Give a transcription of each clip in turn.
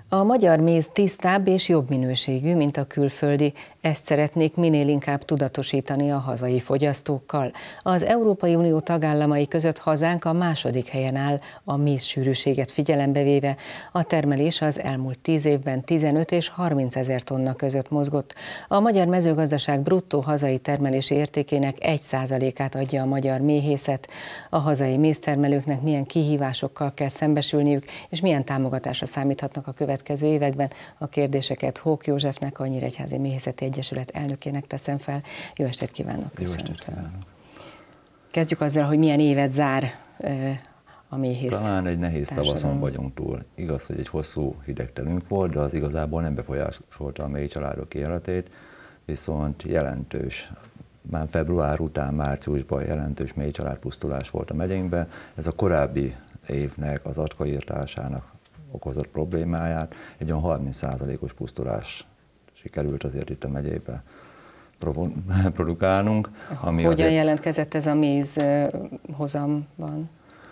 A magyar méz tisztább és jobb minőségű, mint a külföldi. Ezt szeretnék minél inkább tudatosítani a hazai fogyasztókkal. Az Európai Unió tagállamai között hazánk a második helyen áll a mézsűrűséget figyelembe véve. A termelés az elmúlt 10 évben 15 és 30 ezer tonna között mozgott. A magyar mezőgazdaság bruttó hazai termelési értékének 1%-át adja a magyar méhészet. A hazai méztermelőknek milyen kihívásokkal kell szembesülniük, és milyen támogatásra számíthatnak a következő években? A kérdéseket Hók Józsefnek, a Nyíregyházi Méhészeti Egyesület elnökének teszem fel. Jó estét kívánok! Köszöntöm. Kezdjük azzal, hogy milyen évet zár a méhész. Talán egy nehéz tavaszon vagyunk túl. Igaz, hogy egy hosszú hideg telünk volt, de az igazából nem befolyásolta a méhcsaládok életét, viszont jelentős, már február után, márciusban jelentős méhcsaládpusztulás volt a megyénkben. Ez a korábbi évnek az acskairtásának okozott problémáját, egy olyan 30%-os pusztulás sikerült azért itt a megyébe produkálnunk. Hogyan jelentkezett ez a méz hozamban?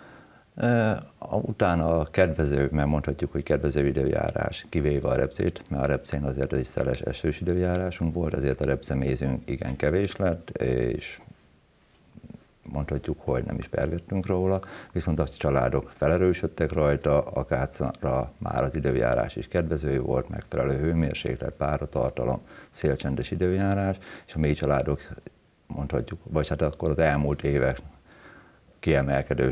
Utána a kedvező, mert mondhatjuk, hogy kedvező időjárás, kivéve a repcét, mert a repcén azért egy szeles esős időjárásunk volt, ezért a repcemézünk igen kevés lett, és mondhatjuk, hogy nem is pergettünk róla, viszont a családok felerősödtek rajta, a kácra már az időjárás is kedvező volt, megfelelő hőmérséklet, páratartalom, szélcsendes időjárás, és a méhcsaládok, mondhatjuk, vagy hát akkor az elmúlt évek kiemelkedő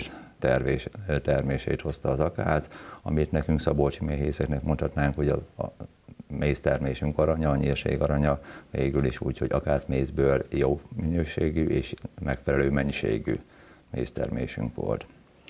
termését hozta az akác, amit nekünk szabolcsi méhészeknek mondhatnánk, hogy a méztermésünk aranya, a nyírség aranya, végül is úgy, hogy akácmézből jó minőségű és megfelelő mennyiségű méztermésünk volt.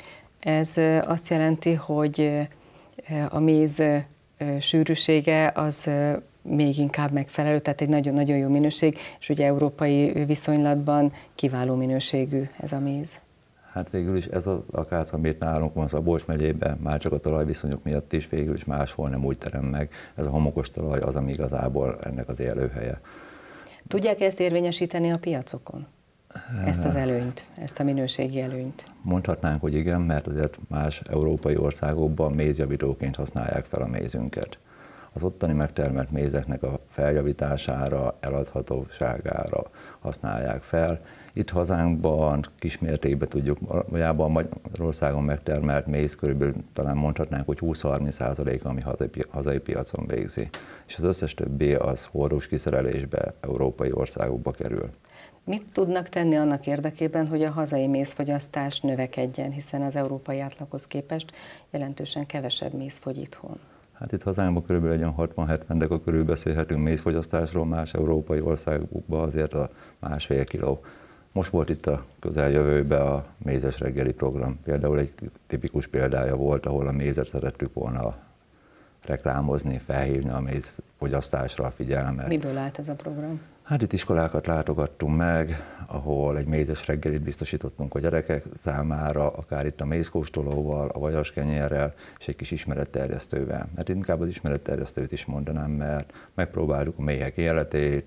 Ez azt jelenti, hogy a méz sűrűsége az még inkább megfelelő, tehát egy nagyon-nagyon jó minőség, és ugye európai viszonylatban kiváló minőségű ez a méz. Hát végül is ez az akác, amit nálunk van Szabolcs megyében, már csak a talajviszonyok miatt is végül is máshol nem úgy terem meg. Ez a homokos talaj az, ami igazából ennek az élőhelye. Tudják ezt érvényesíteni a piacokon? Ezt az előnyt, ezt a minőségi előnyt? Mondhatnánk, hogy igen, mert azért más európai országokban mézjavítóként használják fel a mézünket. Az ottani megtermelt mézeknek a feljavítására, eladhatóságára használják fel. Itt hazánkban kismértékben tudjuk, valójában Magyarországon megtermelt méz körülbelül talán mondhatnánk, hogy 20-30%-a, ami hazai piacon végzi. És az összes többi az hordós kiszerelésbe, európai országokba kerül. Mit tudnak tenni annak érdekében, hogy a hazai mézfogyasztás növekedjen, hiszen az európai átlaghoz képest jelentősen kevesebb méz fogy itthon? Hát itt hazánkban körülbelül egy 60-70 deka körül beszélhetünk mézfogyasztásról, más európai országokban azért a 1,5 kiló. Most volt itt a közeljövőben a mézes reggeli program. Például egy tipikus példája volt, ahol a mézet szerettük volna reklámozni, felhívni a mézfogyasztásra a figyelmet. Miből állt ez a program? Hát itt iskolákat látogattunk meg, ahol egy mézes reggelit biztosítottunk a gyerekek számára, akár itt a mézkóstolóval, a vajaskenyérrel és egy kis ismeretterjesztővel. Mert inkább az ismeretterjesztőt is mondanám, mert megpróbáljuk a méhek életét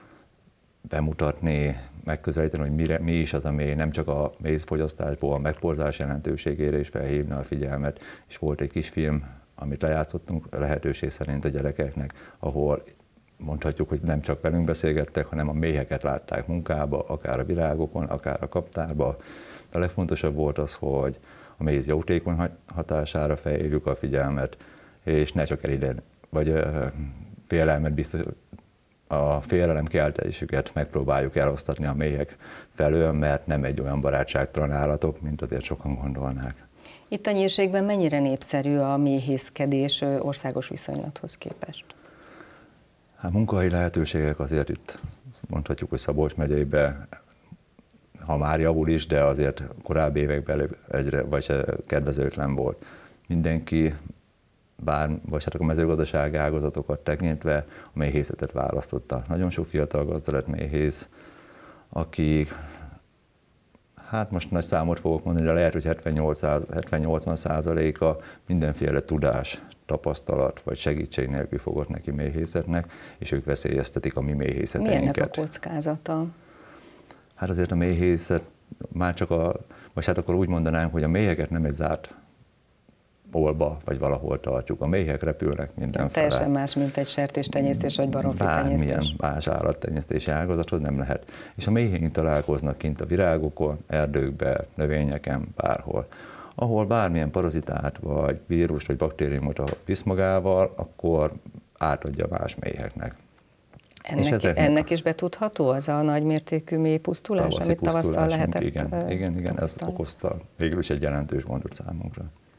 bemutatni, megközelíteni, hogy mi is az a méh, nem csak a mézfogyasztásból, a megporzás jelentőségére is felhívni a figyelmet. És volt egy kis film, amit lejátszottunk lehetőség szerint a gyerekeknek, ahol mondhatjuk, hogy nem csak velünk beszélgettek, hanem a méheket látták munkába, akár a virágokon, akár a kaptárba. A legfontosabb volt az, hogy a méz jótékony hatására felhívjuk a figyelmet, és ne csak vagy félelmet a félelemkeltésüket megpróbáljuk elosztatni a méhek felől, mert nem egy olyan barátságtalan állatok, mint azért sokan gondolnák. Itt a nyírségben mennyire népszerű a méhészkedés országos viszonylathoz képest? Hát munkahelyi lehetőségek azért itt mondhatjuk, hogy Szabolcs megyében, ha már javul is, de azért korábbi években egyre kedvezőtlen volt. Mindenki, vagy hát a mezőgazdasági ágazatokat tekintve a méhészetet választotta. Nagyon sok fiatal gazda lett méhész, akik, hát most nagy számot fogok mondani, de lehet, hogy 70-80%-a mindenféle tudás, tapasztalat vagy segítség nélkül fogott neki méhészetnek, és ők veszélyeztetik a mi méhészeteinket. Mi ennek a kockázata? Hát azért a méhészet már csak vagy hát akkor úgy mondanánk, hogy a méheket nem egy zárt olba, vagy valahol tartjuk. A méhek repülnek mindenfele. Teljesen más, mint egy sertéstenyésztés, vagy baromfitenyésztés. Bármilyen más állattenyésztési ágazathoz nem lehet. És a méhéink találkoznak kint a virágokon, erdőkben, növényeken, bárhol. Ahol bármilyen parazitát, vagy vírust, vagy baktériumot visz magával, akkor átadja más méheknek. Ennek is betudható az a nagymértékű mélypusztulás, amit tavasszal lehetett Igen, ez okozta végül is egy jelentős gondot számunkra.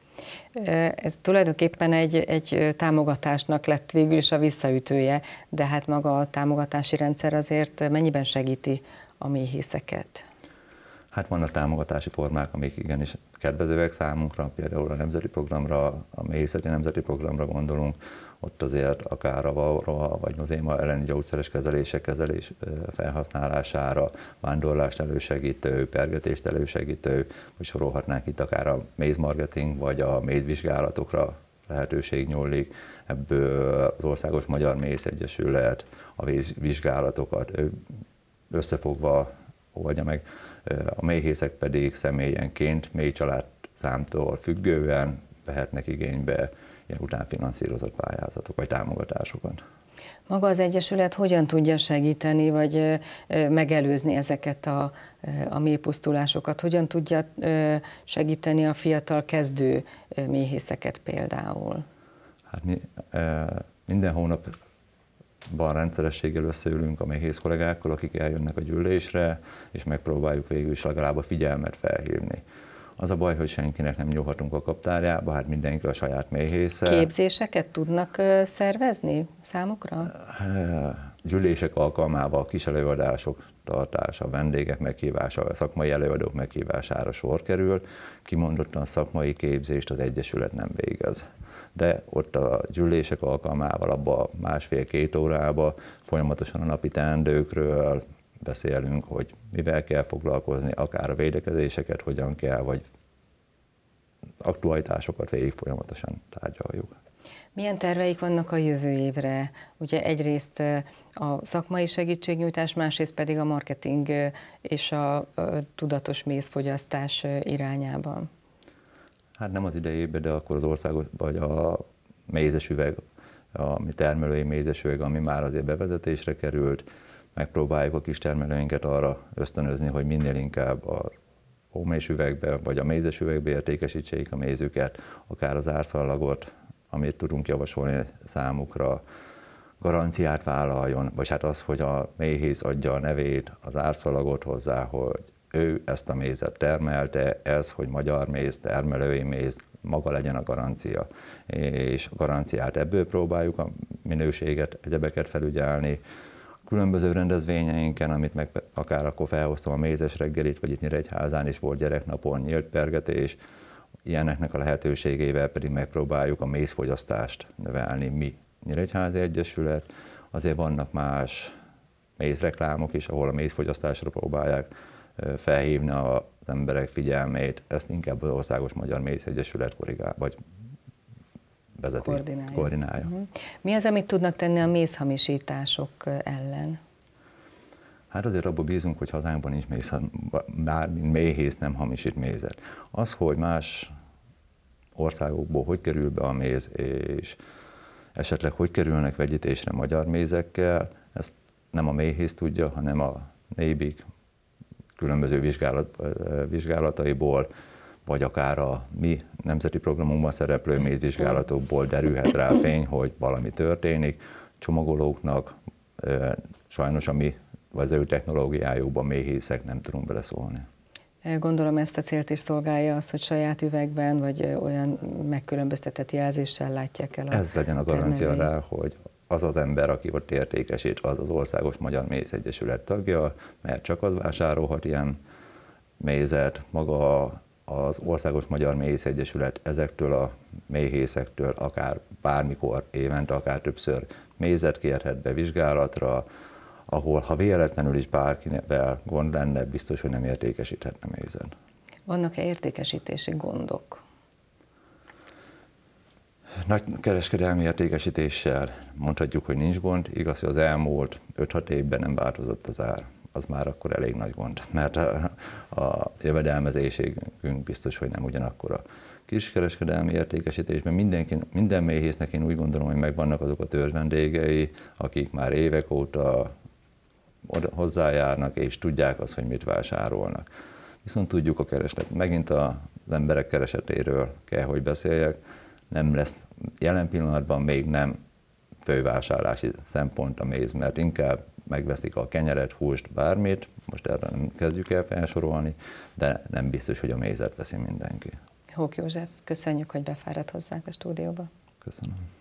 Ez tulajdonképpen egy támogatásnak lett végül is a visszaütője, de hát maga a támogatási rendszer azért mennyiben segíti a méhészeket? Hát vannak támogatási formák, amik igenis kedvezőek számunkra, például a nemzeti programra, a méhészeti nemzeti programra gondolunk, ott azért akár a varroa vagy nozéma elleni gyógyszeres kezelés felhasználására, vándorlást elősegítő, pergetést elősegítő, vagy sorolhatnánk itt akár a mézmarketing vagy a mézvizsgálatokra lehetőség nyúlik. Ebből az Országos Magyar Méhész Egyesület a mézvizsgálatokat összefogva oldja meg, a méhészek pedig személyenként, mély családszámtól függően vehetnek igénybe ilyen utánfinanszírozott pályázatok vagy támogatásokat. Maga az Egyesület hogyan tudja segíteni, vagy megelőzni ezeket a mélypusztulásokat? Hogyan tudja segíteni a fiatal kezdő méhészeket például? Hát mi minden hónapban rendszerességgel összeülünk a méhész kollégákkal, akik eljönnek a gyűlésre, és megpróbáljuk végül is legalább a figyelmet felhívni. Az a baj, hogy senkinek nem nyúlhatunk a kaptárjába, hát mindenki a saját méhésze. Képzéseket tudnak szervezni számukra? Gyűlések alkalmával kis előadások tartása, vendégek meghívása, szakmai előadók meghívására sor kerül. Kimondottan szakmai képzést az Egyesület nem végez. De ott a gyűlések alkalmával, abban másfél-két órában folyamatosan a napi teendőkről beszélünk, hogy mivel kell foglalkozni, akár a védekezéseket hogyan kell, vagy aktualitásokat végig folyamatosan tárgyaljuk. Milyen terveik vannak a jövő évre? Ugye egyrészt a szakmai segítségnyújtás, másrészt pedig a marketing és a tudatos mézfogyasztás irányában. Hát nem az idejében, de akkor az országos, vagy a mézesüveg, a mi termelői mézesüveg, ami már azért bevezetésre került, megpróbáljuk a kis termelőinket arra ösztönözni, hogy minél inkább a hómésüvegbe vagy a mézesüvegbe értékesítsék a mézüket, akár az árszallagot, amit tudunk javasolni számukra, garanciát vállaljon, vagy hát az, hogy a méhész adja a nevét, az árszallagot hozzá, hogy ő ezt a mézet termelte, ez, hogy magyar méz, termelői méz, maga legyen a garancia. És a garanciát ebből próbáljuk a minőséget, egyebeket felügyelni. Különböző rendezvényeinken, amit meg akár akkor felhoztam a mézes reggelit, vagy itt Nyíregyházán is volt gyereknapon nyílt pergetés, ilyeneknek a lehetőségével pedig megpróbáljuk a mézfogyasztást növelni mi Nyíregyházi Egyesület. Azért vannak más mézreklámok is, ahol a mézfogyasztásra próbálják felhívni az emberek figyelmét. Ezt inkább az Országos Magyar Méhész Egyesület vagy vezeti, koordinálja. Mi az, amit tudnak tenni a mézhamisítások ellen? Hát azért abban bízunk, hogy hazánkban nincs méz, bár mint méhész nem hamisít mézet. Az, hogy más országokból hogy kerül be a méz, és esetleg hogy kerülnek vegyítésre magyar mézekkel, ezt nem a méhész tudja, hanem a NÉBIK különböző vizsgálataiból, vagy akár a mi nemzeti programunkban szereplő mézvizsgálatokból derülhet rá fény, hogy valami történik. Csomagolóknak sajnos a mi vezető technológiájukban méhészek nem tudunk beleszólni. Gondolom ezt a célt is szolgálja az, hogy saját üvegben, vagy olyan megkülönböztetett jelzéssel látják el a Ez legyen a garancia rá, hogy az az ember, aki ott értékesít, az az Országos Magyar Méhész Egyesület tagja, mert csak az vásárolhat ilyen mézet. Maga az Országos Magyar Méhész Egyesület ezektől a méhészektől akár bármikor, évente, akár többször mézet kérhet be vizsgálatra, ahol ha véletlenül is bárkivel gond lenne, biztos, hogy nem értékesíthetne mézet. Vannak-e értékesítési gondok? Nagy kereskedelmi értékesítéssel mondhatjuk, hogy nincs gond. Igaz, hogy az elmúlt 5-6 évben nem változott az ár. Az már akkor elég nagy gond, mert a jövedelmezésünk biztos, hogy nem ugyanakkora. kiskereskedelmi értékesítésben minden méhésznek én úgy gondolom, hogy megvannak azok a törzsvendégei, akik már évek óta hozzájárnak, és tudják azt, hogy mit vásárolnak. Viszont tudjuk a kereslet. Megint az emberek keresetéről kell, hogy beszéljek. Nem lesz jelen pillanatban még nem fővásárlási szempont a méz, mert inkább megveszik a kenyeret, húst, bármit, most erre nem kezdjük el felsorolni, de nem biztos, hogy a mézet veszi mindenki. Hók József, köszönjük, hogy befáradt hozzánk a stúdióba. Köszönöm.